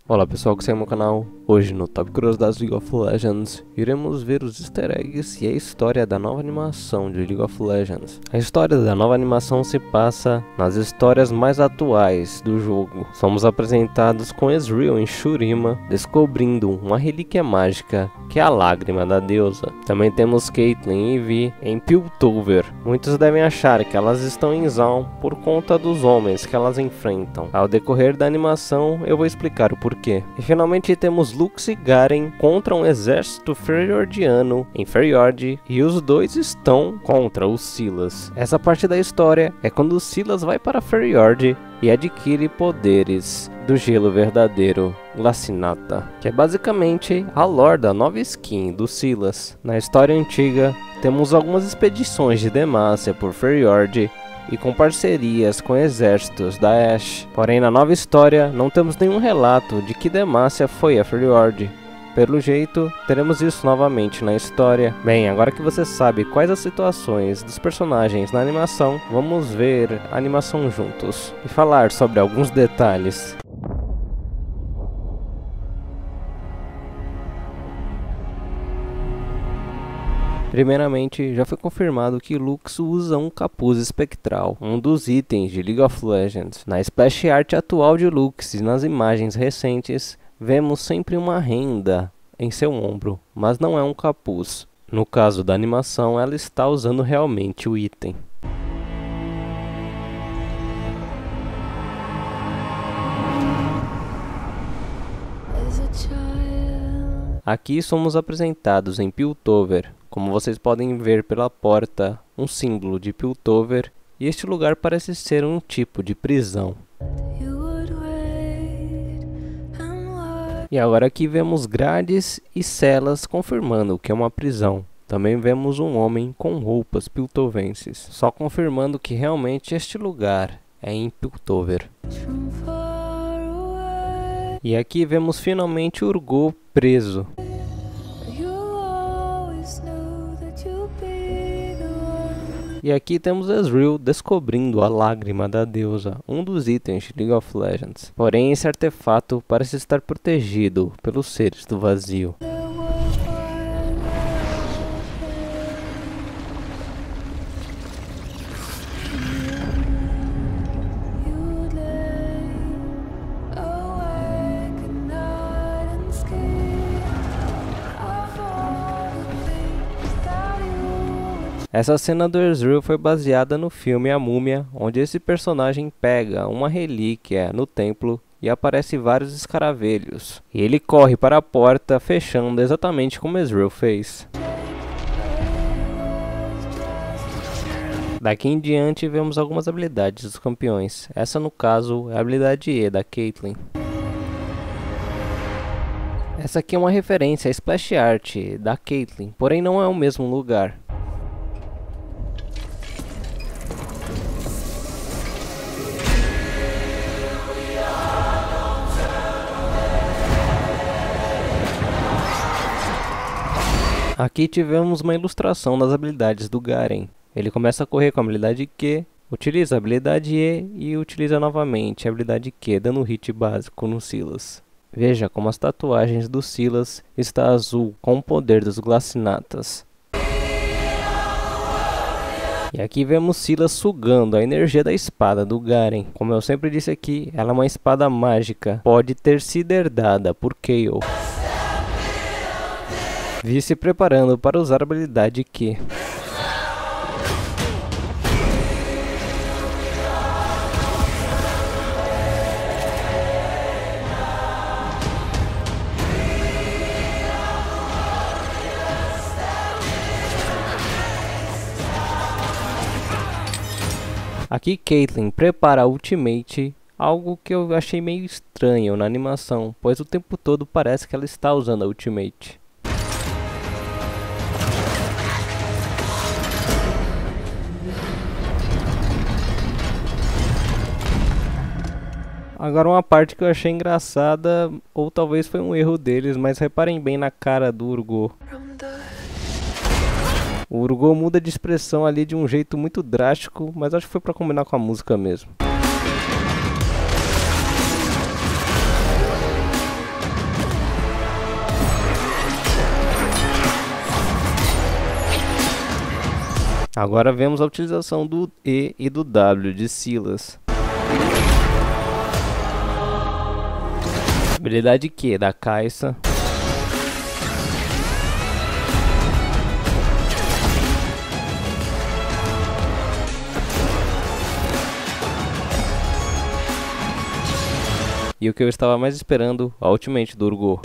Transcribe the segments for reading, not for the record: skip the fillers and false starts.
Olá pessoal que segue no canal. Hoje no Top Curiosidades League of Legends iremos ver os easter eggs e a história da nova animação de League of Legends. A história da nova animação se passa nas histórias mais atuais do jogo. Somos apresentados com Ezreal em Shurima descobrindo uma relíquia mágica que é a Lágrima da Deusa. Também temos Caitlyn e Vi em Piltover. Muitos devem achar que elas estão em Zaun por conta dos homens que elas enfrentam. Ao decorrer da animação eu vou explicar o porquê. E finalmente temos Lux e Garen contra um exército Freljordiano em Freljord e os dois estão contra os Sylas. Essa parte da história é quando o Sylas vai para Freljord e adquire poderes do gelo verdadeiro, Glacinata, que é basicamente a lore da nova skin do Sylas. Na história antiga temos algumas expedições de Demacia por Freljord e com parcerias com exércitos da Ashe. Porém, na nova história, não temos nenhum relato de que Demacia foi a Freljord. Pelo jeito, teremos isso novamente na história. Bem, agora que você sabe quais as situações dos personagens na animação, vamos ver a animação juntos e falar sobre alguns detalhes. Primeiramente, já foi confirmado que Lux usa um capuz espectral, um dos itens de League of Legends. Na splash art atual de Lux e nas imagens recentes, vemos sempre uma renda em seu ombro, mas não é um capuz. No caso da animação, ela está usando realmente o item. Aqui somos apresentados em Piltover. Como vocês podem ver pela porta, um símbolo de Piltover, e este lugar parece ser um tipo de prisão. E agora aqui vemos grades e celas confirmando que é uma prisão. Também vemos um homem com roupas piltovenses, só confirmando que realmente este lugar é em Piltover. E aqui vemos finalmente Urgot preso. E aqui temos Ezreal descobrindo a Lágrima da Deusa, um dos itens de League of Legends. Porém, esse artefato parece estar protegido pelos seres do vazio. Essa cena do Ezreal foi baseada no filme A Múmia, onde esse personagem pega uma relíquia no templo e aparece vários escaravelhos. E ele corre para a porta, fechando exatamente como Ezreal fez. Daqui em diante vemos algumas habilidades dos campeões. Essa no caso é a habilidade E da Caitlyn. Essa aqui é uma referência à splash art da Caitlyn, porém não é o mesmo lugar. Aqui tivemos uma ilustração das habilidades do Garen. Ele começa a correr com a habilidade Q, utiliza a habilidade E e utiliza novamente a habilidade Q, dando um hit básico no Sylas. Veja como as tatuagens do Sylas está azul com o poder dos Glacinatas. E aqui vemos Sylas sugando a energia da espada do Garen. Como eu sempre disse aqui, ela é uma espada mágica, pode ter sido herdada por Kayle. Vi se preparando para usar a habilidade Q. Aqui Caitlyn prepara a ultimate, algo que eu achei meio estranho na animação, pois o tempo todo parece que ela está usando a ultimate. Agora uma parte que eu achei engraçada, ou talvez foi um erro deles, mas reparem bem na cara do Urgot. O Urgot muda de expressão ali de um jeito muito drástico, mas acho que foi pra combinar com a música mesmo. Agora vemos a utilização do E e do W de Silas. Habilidade Q da Kai'Sa. E o que eu estava mais esperando, a Ultimate do Urgot.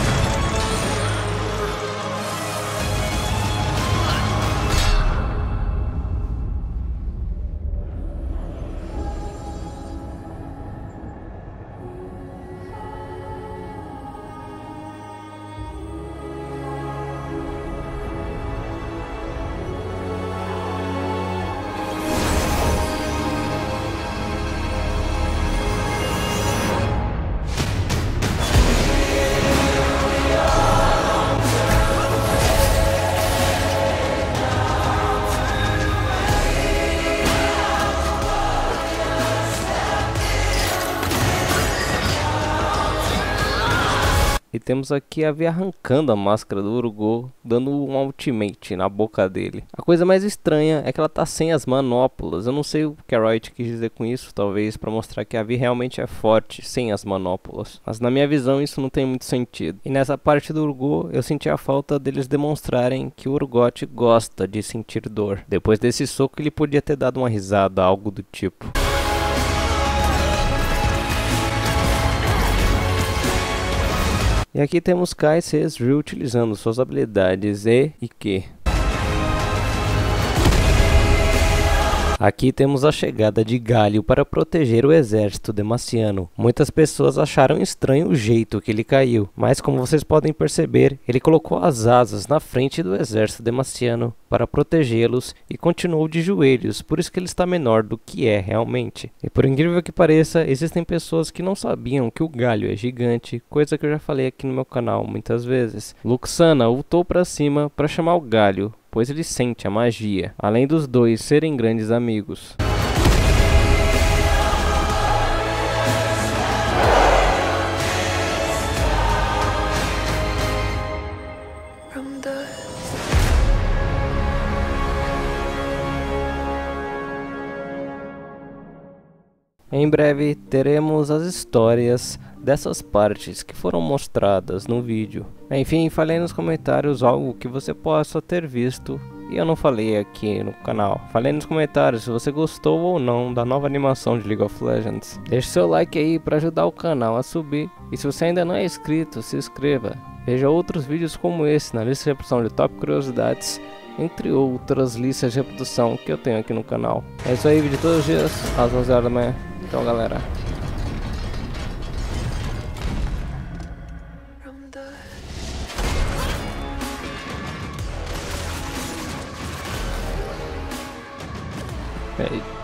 E temos aqui a Vi arrancando a máscara do Urgot, dando um ultimate na boca dele. A coisa mais estranha é que ela tá sem as manoplas. Eu não sei o que a Riot quis dizer com isso, talvez para mostrar que a Vi realmente é forte sem as manoplas. Mas na minha visão isso não tem muito sentido. E nessa parte do Urgot eu senti a falta deles demonstrarem que o Urgot gosta de sentir dor. Depois desse soco ele podia ter dado uma risada, algo do tipo. E aqui temos Kai'Sa e Ezreal utilizando suas habilidades E e Q. Aqui temos a chegada de Galio para proteger o exército demaciano. Muitas pessoas acharam estranho o jeito que ele caiu, mas como vocês podem perceber, ele colocou as asas na frente do exército demaciano para protegê-los e continuou de joelhos, por isso que ele está menor do que é realmente. E por incrível que pareça, existem pessoas que não sabiam que o Galio é gigante, coisa que eu já falei aqui no meu canal muitas vezes. Luxana ultou para cima para chamar o Galio, pois ele sente a magia, além dos dois serem grandes amigos. Em breve teremos as histórias dessas partes que foram mostradas no vídeo. Enfim, falei nos comentários algo que você possa ter visto e eu não falei aqui no canal. Falei nos comentários se você gostou ou não da nova animação de League of Legends. Deixe seu like aí para ajudar o canal a subir. E se você ainda não é inscrito, se inscreva. Veja outros vídeos como esse na lista de reprodução de Top Curiosidades, entre outras listas de reprodução que eu tenho aqui no canal. É isso aí, vídeo todos os dias, às 11 horas da manhã. Então, galera. Eita.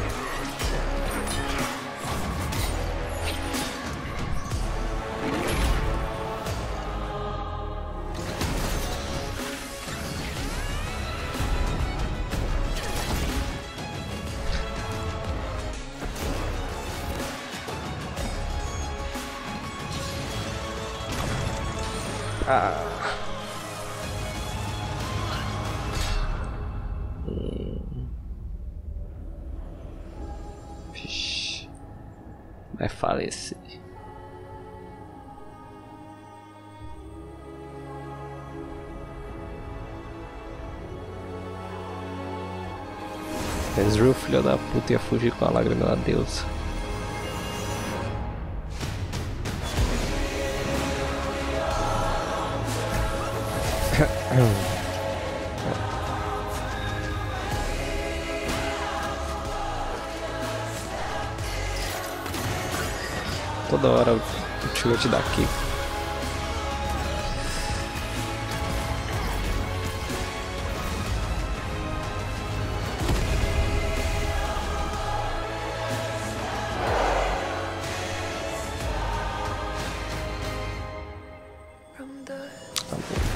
Vixe. Vai falecer. Ezreal, filho da puta, ia fugir com a lágrima da deusa. Toda hora o tilt daqui. Tá bom.